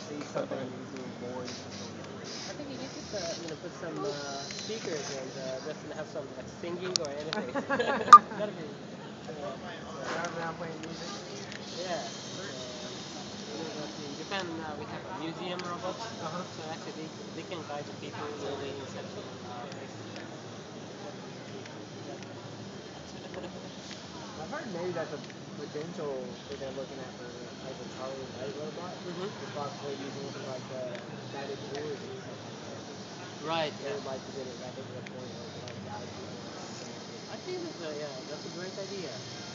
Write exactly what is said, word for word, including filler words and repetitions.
see something amusing more in something. I think you could, uh, you know, put some uh, speakers and uh, just have some like singing or anything. That'd be. Uh, Drive around playing music. yeah. Uh, you know, that in Japan uh, we have a museum robots. Uh-huh. So actually they, they can guide the people really in such uh, places. I've heard maybe that's a potential that they're looking at for like a Charlie Light robot. Mm-hmm. Is possibly using it for like uh, guided tours and stuff like that. Right. They Yeah. would like to get it back to the point where it could like guide people around. I think that's a, yeah, that's a great idea.